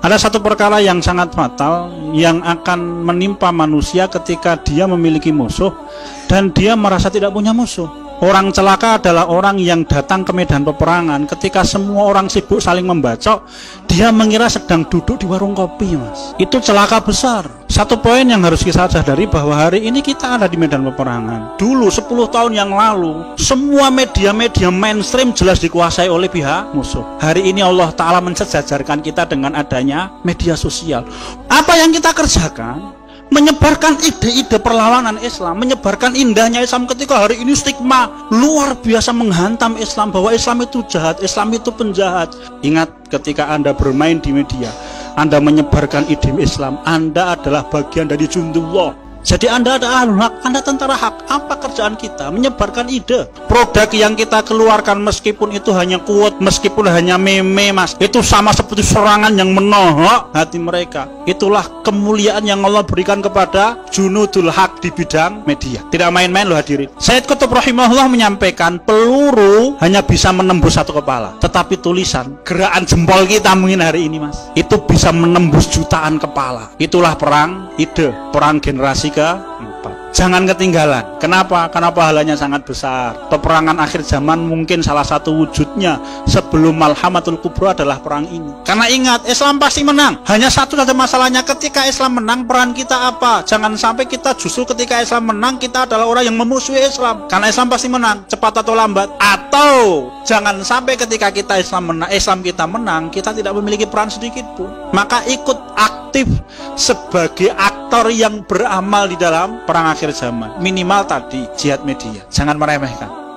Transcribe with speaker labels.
Speaker 1: Ada satu perkara yang sangat fatal yang akan menimpa manusia ketika dia memiliki musuh dan dia merasa tidak punya musuh. Orang celaka adalah orang yang datang ke medan peperangan ketika semua orang sibuk saling membacok, dia mengira sedang duduk di warung kopi, Mas. Itu celaka besar. Satu poin yang harus kita sadari bahwa hari ini kita ada di medan peperangan. Dulu 10 tahun yang lalu, semua media-media mainstream jelas dikuasai oleh pihak musuh. Hari ini Allah Ta'ala mensejajarkan kita dengan adanya media sosial. Apa yang kita kerjakan? Menyebarkan ide-ide perlawanan Islam, menyebarkan indahnya Islam ketika hari ini stigma luar biasa menghantam Islam bahwa Islam itu jahat, Islam itu penjahat. Ingat, ketika Anda bermain di media, Anda menyebarkan ide Islam, Anda adalah bagian dari jundullah. Jadi Anda ada ahlul hak, Anda tentara hak. Apa kerjaan kita? Menyebarkan ide. Produk yang kita keluarkan meskipun itu hanya quote, meskipun hanya meme, Mas, itu sama seperti serangan yang menohok hati mereka. Itulah kemuliaan yang Allah berikan kepada junudul hak di bidang media. Tidak main-main loh hadirin. Sayyid Qutb rahimahullah menyampaikan peluru hanya bisa menembus satu kepala, tetapi tulisan, gerakan jempol kita mungkin hari ini, Mas, itu bisa menembus jutaan kepala. Itulah perang ide, perang generasi keempat. Jangan ketinggalan. Kenapa? Karena pahalanya sangat besar. Peperangan akhir zaman mungkin salah satu wujudnya sebelum Malhamatul Kubra adalah perang ini. Karena ingat, Islam pasti menang. Hanya satu saja masalahnya, ketika Islam menang, peran kita apa? Jangan sampai kita justru ketika Islam menang, kita adalah orang yang memusuhi Islam. Karena Islam pasti menang, cepat atau lambat. Atau jangan sampai ketika kita Islam kita menang, kita tidak memiliki peran sedikit pun. Maka ikut aktif sebagai aktor yang beramal di dalam perang akhir zaman. Minimal tadi, jihad media. Jangan meremehkan.